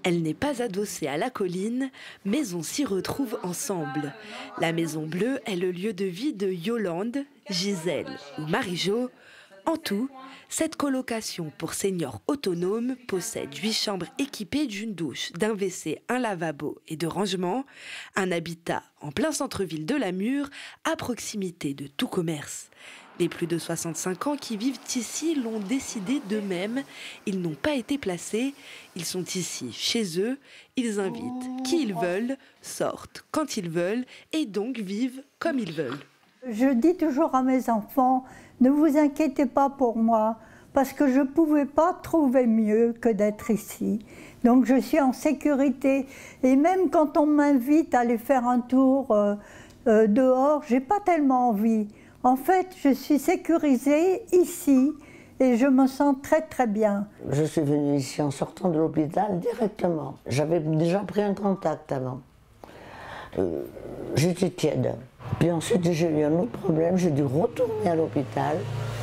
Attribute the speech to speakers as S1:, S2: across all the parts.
S1: Elle n'est pas adossée à la colline, mais on s'y retrouve ensemble. La Maison Bleue est le lieu de vie de Yolande, Gisèle ou Marie-Jo. En tout, cette colocation pour seniors autonomes possède 8 chambres équipées d'une douche, d'un WC, un lavabo et de rangement. Un habitat en plein centre-ville de Lamure, à proximité de tout commerce. Les plus de 65 ans qui vivent ici l'ont décidé d'eux-mêmes. Ils n'ont pas été placés. Ils sont ici, chez eux. Ils invitent qui ils veulent, sortent quand ils veulent et donc vivent comme ils veulent.
S2: Je dis toujours à mes enfants, ne vous inquiétez pas pour moi, parce que je ne pouvais pas trouver mieux que d'être ici. Donc je suis en sécurité. Et même quand on m'invite à aller faire un tour dehors, je n'ai pas tellement envie. En fait, je suis sécurisée ici et je me sens très très bien.
S3: Je suis venue ici en sortant de l'hôpital directement. J'avais déjà pris un contact avant. J'étais tiède. Puis ensuite, j'ai eu un autre problème, j'ai dû retourner à l'hôpital.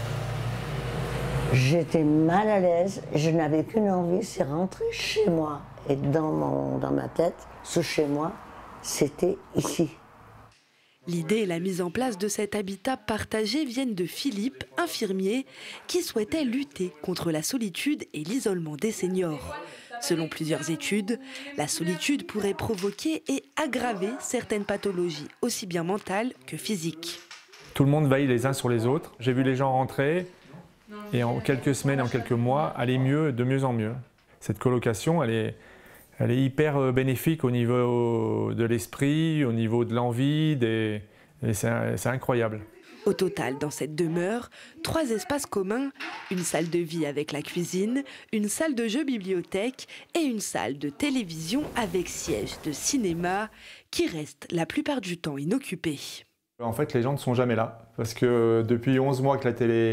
S3: J'étais mal à l'aise, je n'avais qu'une envie, c'est rentrer chez moi. Et dans ma tête, ce chez moi, c'était ici.
S1: L'idée et la mise en place de cet habitat partagé viennent de Philippe, infirmier, qui souhaitait lutter contre la solitude et l'isolement des seniors. Selon plusieurs études, la solitude pourrait provoquer et aggraver certaines pathologies, aussi bien mentales que physiques.
S4: Tout le monde veille les uns sur les autres. J'ai vu les gens rentrer et en quelques semaines, en quelques mois, aller mieux, de mieux en mieux. Cette colocation, elle est hyper bénéfique au niveau de l'esprit, au niveau de l'envie, c'est incroyable.
S1: Au total, dans cette demeure, 3 espaces communs, une salle de vie avec la cuisine, une salle de jeux bibliothèque et une salle de télévision avec siège de cinéma qui reste la plupart du temps inoccupée.
S4: En fait, les gens ne sont jamais là parce que depuis 11 mois que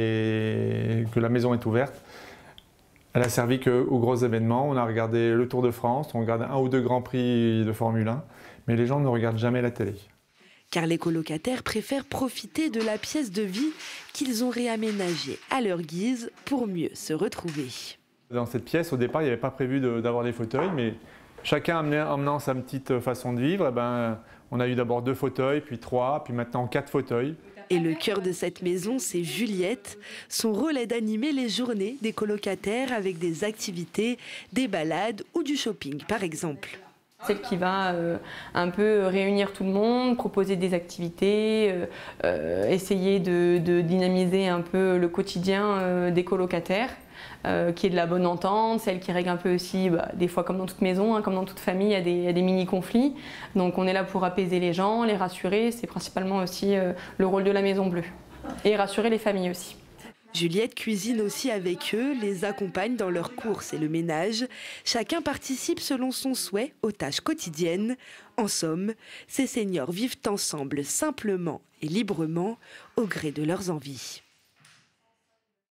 S4: la maison est ouverte, elle a servi qu'aux gros événements. On a regardé le Tour de France, on regarde 1 ou 2 grands prix de Formule 1, mais les gens ne regardent jamais la télé.
S1: Car les colocataires préfèrent profiter de la pièce de vie qu'ils ont réaménagée à leur guise pour mieux se retrouver.
S4: Dans cette pièce, au départ, il n'y avait pas prévu d'avoir des fauteuils, mais chacun emmenant sa petite façon de vivre, on a eu d'abord 2 fauteuils, puis 3, puis maintenant 4 fauteuils.
S1: Et le cœur de cette maison, c'est Juliette. Son rôle est d'animer les journées des colocataires avec des activités, des balades ou du shopping, par exemple.
S5: Celle qui va un peu réunir tout le monde, proposer des activités, essayer de dynamiser un peu le quotidien des colocataires, qui est de la bonne entente, celle qui règle un peu aussi, des fois comme dans toute maison, comme dans toute famille, il y a des mini-conflits. Donc on est là pour apaiser les gens, les rassurer, c'est principalement aussi le rôle de la Maison Bleue. Et rassurer les familles aussi.
S1: Juliette cuisine aussi avec eux, les accompagne dans leurs courses et le ménage. Chacun participe selon son souhait aux tâches quotidiennes. En somme, ces seniors vivent ensemble simplement et librement au gré de leurs envies.